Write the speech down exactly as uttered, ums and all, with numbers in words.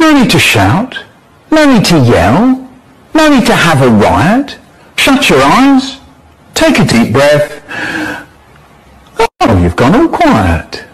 No need to shout. No need to yell. No need to have a riot. Shut your eyes. Take a deep breath. Oh, you've gone all quiet.